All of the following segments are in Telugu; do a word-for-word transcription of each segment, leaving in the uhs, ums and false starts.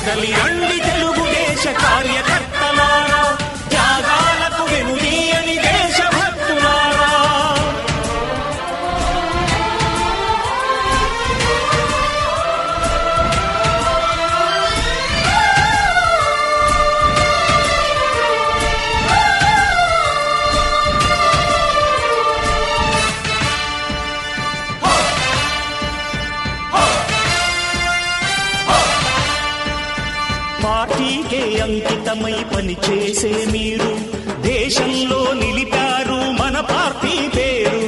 కదలి రండి తెలుగుదేశ కార్యకర్తలారా, త్యాగాలకు వెనుదీయని దేశభక్తులారా. పార్టీకే అంకితమై పనిచేసే మీరు దేశంలో నిలిపారు మన పార్టీ పేరు.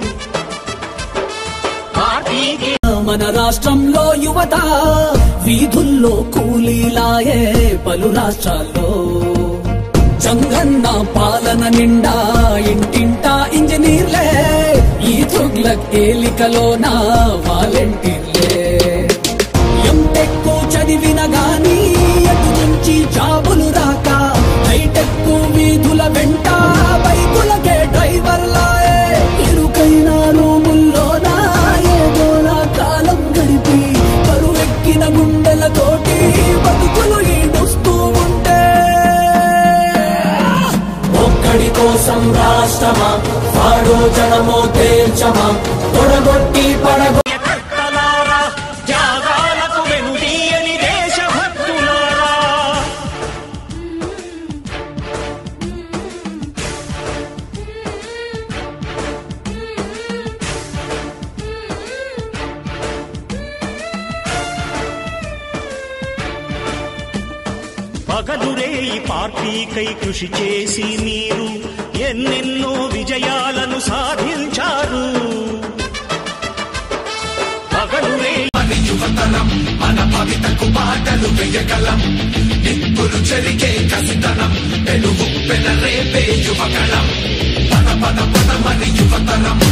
పార్టీకే మన రాష్ట్రంలో యువత వీధుల్లో కూలీలాయే పలు రాష్ట్రాల్లో. చంగన్న పాలన నిండా ఇంటింటా ఇంజనీర్లే, ఈ తుగ్లక్ ఏలికలోన వాలంటీర్లే. ఎంటెక్కు చదివిన గాని ఎటు నుంచి జాబులు రాక, హైటెక్కు వీధుల వెంట బైకులకే డ్రైవర్లాయే. ఇరుకైన రూముల్లోన ఏదోలా కాలం గడిపి బరువెక్కిన గుండెలతోటి బతుకులు ఈడుస్తూ ఉంటే, ఒక్కడి కోసం రాష్ట్రమా వాడో జనమో తేల్చమా, తొడగొట్టి పడగొ పగలురే ఈ పార్టీకై కృషి చేసి మీరు ఎన్నెన్నో విజయాలను సాధించారు. పగలురే యువతరం మన భవితకు బాటలు వేయగలం, నిప్పులు చెరిగే కసితనం పెనుగు పెనరేపే యువగలం. పద పద పద మరి యువతరం